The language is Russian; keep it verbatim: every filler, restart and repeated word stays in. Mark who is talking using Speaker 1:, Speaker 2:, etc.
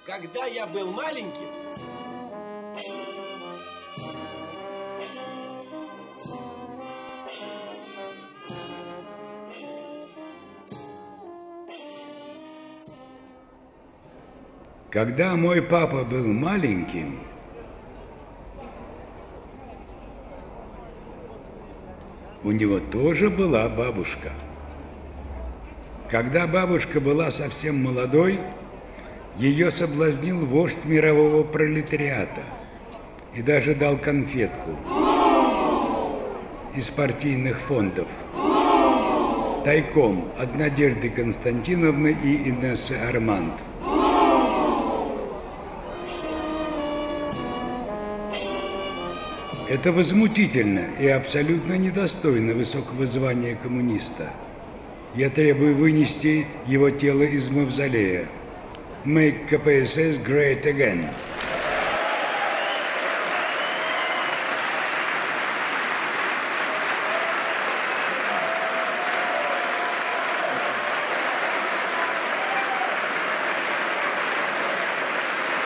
Speaker 1: Когда я был маленьким,
Speaker 2: Когда мой папа был маленьким, у него тоже была бабушка. Когда бабушка была совсем молодой, ее соблазнил вождь мирового пролетариата и даже дал конфетку из партийных фондов тайком от Надежды Константиновны и Инессы Арманд. Это возмутительно и абсолютно недостойно высокого звания коммуниста. Я требую вынести его тело из мавзолея. Make ка пэ эс эс great again.